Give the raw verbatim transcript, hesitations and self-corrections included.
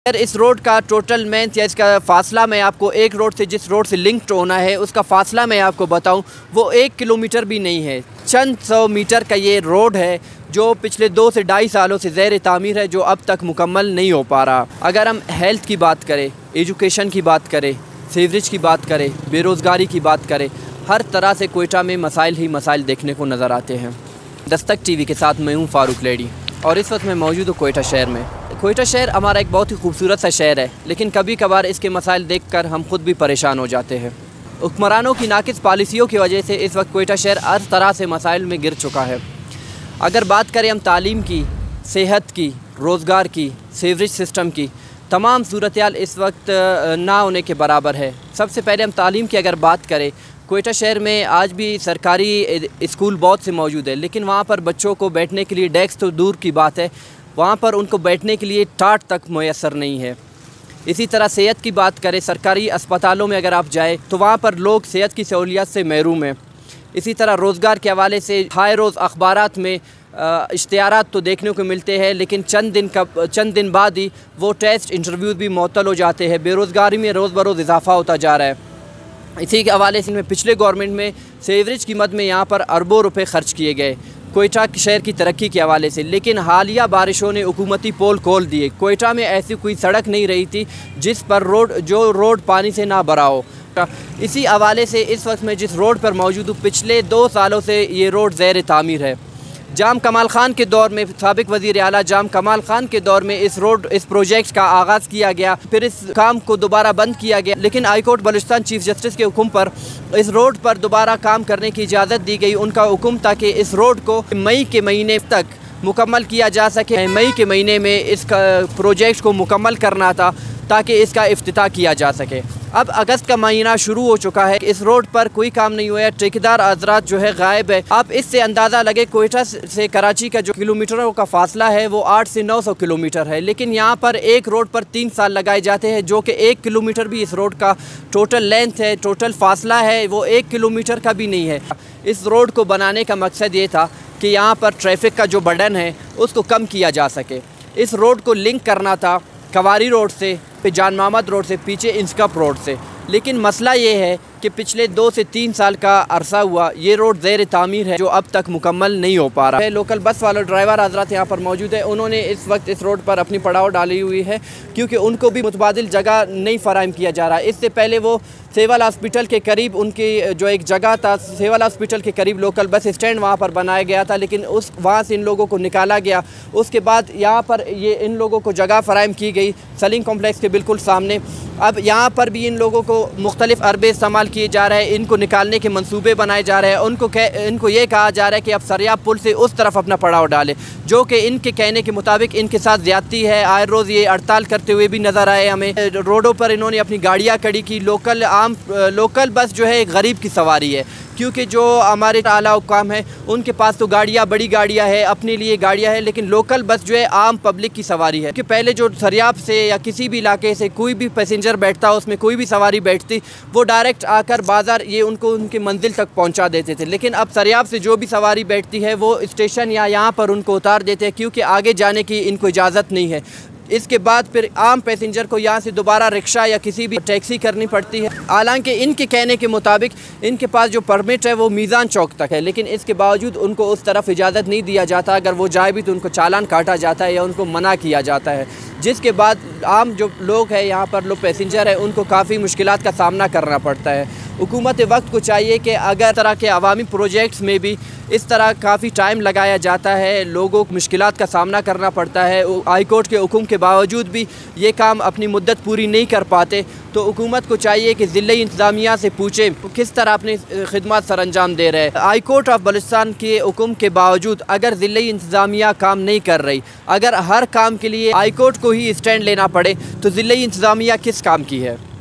اگر اس روڈ کا ٹوٹل لینتھ یا اس کا فاصلہ میں آپ کو ایک روڈ سے جس روڈ سے لنکڈ ہونا ہے اس کا فاصلہ میں آپ کو بتاؤں وہ ایک کلومیٹر بھی نہیں ہے، چند سو میٹر کا یہ روڈ ہے جو پچھلے دو سے ڈھائی سالوں سے زیر تعمیر ہے، جو اب تک مکمل نہیں ہو پا رہا۔ اگر ہم ہیلتھ کی بات کریں، ایجوکیشن کی بات کریں، سیوریج کی بات کریں، بے روزگاری کی بات کریں، ہر طرح سے کوئٹہ میں مسائل ہی مسائل دیکھنے کو نظر آتے ہیں۔ دستک ٹی وی کے ساتھ میں ہوں فاروق لیڈی اور اس وقت میں موجود ہوں کوئٹہ شہر میں۔ کوئٹہ شہر ہمارا ایک بہت ہی خوبصورت سا شہر ہے، لیکن کبھی کبھار اس کے مسائل دیکھ کر ہم خود بھی پریشان ہو جاتے ہیں۔ حکمرانوں کی ناقص پالیسیوں کی وجہ سے اس وقت کوئٹہ شہر ہر طرح سے مسائل میں گر چکا ہے۔ اگر بات کریں ہم تعلیم کی، صحت کی، روزگار کی، سیوریج سسٹم کی، تمام صورتحال اس وقت نہ ہونے کے برابر ہے۔ سب سے پہلے ہم تعلیم کی اگر بات کریں، کوئٹہ شہر میں آج بھی سرکاری اسکول بہت سے موجود ہیں، لیکن وہاں پر بچوں کو بیٹھنے کے لیے ڈیسک تو دور کی بات ہے، وہاں پر ان کو بیٹھنے کے لیے ٹاٹ تک میسر نہیں ہے۔ اسی طرح صحت کی بات کریں، سرکاری اسپتالوں میں اگر آپ جائیں تو وہاں پر لوگ صحت کی سہولیات سے محروم ہیں۔ اسی طرح روزگار کے حوالے سے ہائے روز اخبارات میں اشتہارات تو دیکھنے کو ملتے ہیں، لیکن چند دن کا چند دن بعد ہی وہ ٹیسٹ انٹرویو بھی معطل ہو جاتے ہیں۔ بے روزگاری میں روز بروز اضافہ ہوتا جا رہا ہے۔ اسی کے حوالے سے میں پچھلے گورنمنٹ میں سیوریج کی مد میں یہاں پر اربوں روپے خرچ کیے گئے کوئٹہ شہر کی ترقی کے حوالے سے، لیکن حالیہ بارشوں نے حکومتی پول کھول دیے۔ کوئٹہ میں ایسی کوئی سڑک نہیں رہی تھی جس پر روڈ جو روڈ پانی سے نہ بھرا ہو۔ اسی حوالے سے اس وقت میں جس روڈ پر موجود ہوں، پچھلے دو سالوں سے یہ روڈ زیر تعمیر ہے۔ جام کمال خان کے دور میں، سابق وزیر اعلیٰ جام کمال خان کے دور میں اس روڈ اس پروجیکٹ کا آغاز کیا گیا، پھر اس کام کو دوبارہ بند کیا گیا، لیکن high court Balochistan chief justice کے حکم پر اس روڈ پر دوبارہ کام کرنے کی اجازت دی گئی۔ ان کا حکم تھا کہ اس روڈ کو مئی کے مہینے تک مکمل کیا جا سکے۔ مئی کے مہینے میں اس کا پروجیکٹ کو مکمل کرنا تھا تاکہ اس کا افتتاح کیا جا سکے۔ اب اگست کا مہینہ شروع ہو چکا ہے، اس روڈ پر کوئی کام نہیں ہوا ہے، ٹھیکیدار حضرات جو ہے غائب ہے۔ آپ اس سے اندازہ لگے کوئٹہ سے کراچی کا جو کلومیٹروں کا فاصلہ ہے وہ آٹھ سے نو سو کلومیٹر ہے، لیکن یہاں پر ایک روڈ پر تین سال لگائے جاتے ہیں، جو کہ ایک کلومیٹر بھی اس روڈ کا ٹوٹل لینتھ ہے، ٹوٹل فاصلہ ہے وہ ایک کلومیٹر کا بھی نہیں ہے۔ اس روڈ کو بنانے کا مقصد یہ تھا کہ یہاں پر ٹریفک کا جو برڈن ہے اس کو کم کیا جا سکے۔ اس روڈ کو لنک کرنا تھا کواری روڈ سے، پہ جان محمد روڈ سے، پیچھے انسکپ روڈ سے، لیکن مسئلہ یہ ہے کہ پچھلے دو سے تین سال کا عرصہ ہوا یہ روڈ زیر تعمیر ہے، جو اب تک مکمل نہیں ہو پا رہا ہے۔ لوکل بس والے ڈرائیور حضرات یہاں پر موجود ہیں، انہوں نے اس وقت اس روڈ پر اپنی پڑاؤ ڈالی ہوئی ہے کیونکہ ان کو بھی متبادل جگہ نہیں فراہم کیا جا رہا ہے۔ اس سے پہلے وہ سیول ہاسپٹل کے قریب ان کی جو ایک جگہ تھا، سیول ہاسپٹل کے قریب لوکل بس اسٹینڈ وہاں پر بنایا گیا تھا، لیکن اس وہاں سے ان لوگوں کو نکالا گیا۔ اس کے بعد یہاں پر یہ ان لوگوں کو جگہ فراہم کی گئی سلیم کمپلیکس کے بالکل سامنے۔ اب یہاں پر بھی ان لوگوں کو مختلف عربے استعمال کیے جا رہے ہیں، ان کو نکالنے کے منصوبے بنائے جا رہے ہیں، ان کو ان کو یہ کہا جا رہا ہے کہ اب سریاب پل سے اس طرف اپنا پڑاؤ ڈالے، جو کہ ان کے کہنے کے مطابق ان کے ساتھ زیادتی ہے۔ آئے روز یہ ہڑتال کرتے ہوئے بھی نظر آئے ہمیں، روڈوں پر انہوں نے اپنی گاڑیاں کھڑی کی۔ لوکل عام لوکل بس جو ہے ایک غریب کی سواری ہے، کیونکہ جو ہمارے اعلیٰ حکام ہیں ان کے پاس تو گاڑیاں بڑی گاڑیاں ہیں، اپنے لیے گاڑیاں ہیں، لیکن لوکل بس جو ہے عام پبلک کی سواری ہے۔ کہ پہلے جو سریاب سے یا کسی بھی علاقے سے کوئی بھی پیسنجر بیٹھتا، اس میں کوئی بھی سواری بیٹھتی، وہ ڈائریکٹ آ کر بازار یہ ان کو ان کی منزل تک پہنچا دیتے تھے، لیکن اب سریاب سے جو بھی سواری بیٹھتی ہے وہ اسٹیشن یا یہاں پر ان کو اتار دیتے ہیں، کیونکہ آگے جانے کی ان کو اجازت نہیں ہے۔ اس کے بعد پھر عام پیسنجر کو یہاں سے دوبارہ رکشہ یا کسی بھی ٹیکسی کرنی پڑتی ہے، حالانکہ ان کے کہنے کے مطابق ان کے پاس جو پرمٹ ہے وہ میزان چوک تک ہے، لیکن اس کے باوجود ان کو اس طرف اجازت نہیں دیا جاتا۔ اگر وہ جائے بھی تو ان کو چالان کاٹا جاتا ہے یا ان کو منع کیا جاتا ہے، جس کے بعد عام جو لوگ ہیں یہاں پر لوگ پیسنجر ہیں ان کو کافی مشکلات کا سامنا کرنا پڑتا ہے۔ حکومت وقت کو چاہیے کہ اگر طرح کے عوامی پروجیکٹس میں بھی اس طرح کافی ٹائم لگایا جاتا ہے، لوگوں کو مشکلات کا سامنا کرنا پڑتا ہے، ہائی کورٹ کے حکم کے باوجود بھی یہ کام اپنی مدت پوری نہیں کر پاتے، تو حکومت کو چاہیے کہ ضلعی انتظامیہ سے پوچھے کس طرح اپنی خدمات سر انجام دے رہے ہیں۔ ہائی کورٹ آف بلوچستان کے حکم کے باوجود اگر ضلعی انتظامیہ کام نہیں کر رہی، اگر ہر کام کے لیے ہائی کورٹ کو ہی اسٹینڈ لینا پڑے، تو ضلعی انتظامیہ کس کام کی ہے؟